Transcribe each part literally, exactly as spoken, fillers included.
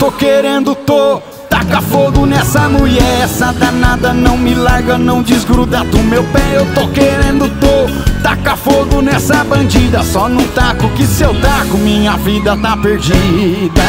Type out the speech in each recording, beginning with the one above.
tô querendo, tô. Taca fogo nessa mulher, essa danada não me larga, não desgruda do meu pé. Eu tô querendo, tô. Taca fogo nessa bandida, só não taco que se eu taco minha vida tá perdida.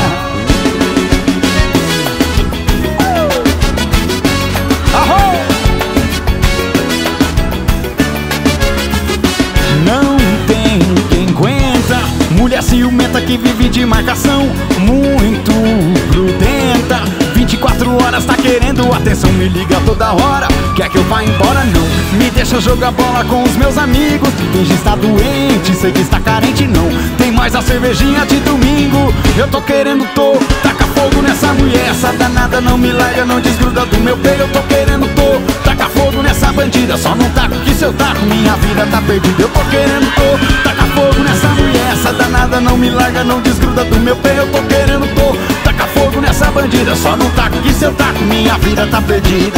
Não tem quem aguenta, mulher ciumenta que vive de marcação, muito prudenta. Vinte e quatro horas tá querendo atenção, me liga toda hora. Quer que eu vá embora? Não. Me deixa jogar bola com os meus amigos. Finge estar doente, sei que está carente. Não tem mais a cervejinha de domingo. Eu tô querendo, tô. Taca fogo nessa mulher, essa danada não me larga, não desgruda do meu peito. Eu tô querendo, tô. Taca fogo nessa bandida, só não taco que se eu taco minha vida tá perdida. Eu tô querendo, tô. Taca fogo nessa mulher, essa danada não me larga, não desgruda do meu peito. Eu tô querendo, tô. Taca fogo nessa bandida, só não taco que se eu taco minha vida tá perdida.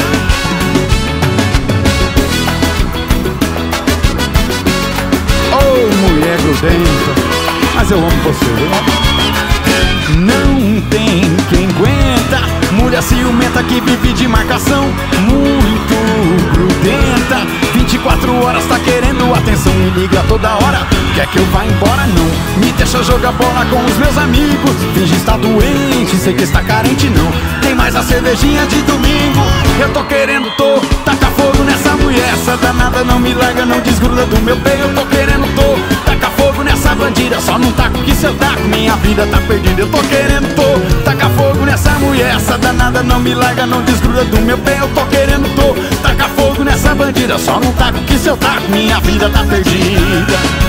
Oh, mulher grudenta, mas eu amo você, viu? Não tem quem aguenta, mulher ciumenta que vive de marcação, muito grudenta. Vinte e quatro horas tá querendo atenção, me liga toda hora. Quer que eu vá embora? Não. Me deixa jogar bola com os meus amigos. Finge estar doente, sei que está carente. Não tem mais a cervejinha de domingo. Eu tô querendo, tô. Taca fogo nessa mulher, essa danada não me larga, não desgruda do meu peito. Eu tô querendo, tô. Taca fogo nessa bandida, só não taco que se eu taco minha vida tá perdida. Eu tô querendo, tô. Taca fogo nessa mulher, essa danada não me larga, não desgruda do meu peito. Eu tô querendo, tô. Taca fogo nessa bandida, só não taco que se eu taco minha vida tá perdida.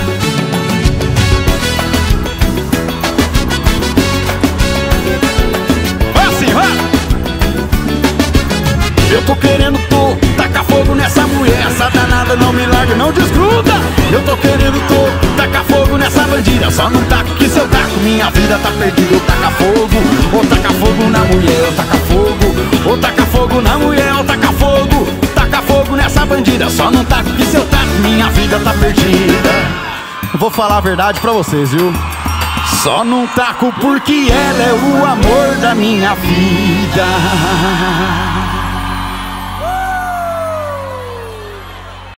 Eu tô querendo, tô. Taca fogo nessa mulher, essa danada não me larga, não desgruda. Eu tô querendo, tô. Taca fogo nessa bandida, só não taco que se eu taco minha vida tá perdida. Eu taca fogo, ou taca fogo na mulher, eu taca fogo. Ou taca fogo na mulher, eu taca fogo. Taca fogo nessa bandida, só não taco que se eu taco minha vida tá perdida. Eu vou falar a verdade pra vocês, viu? Só não taco porque ela é o amor da minha vida.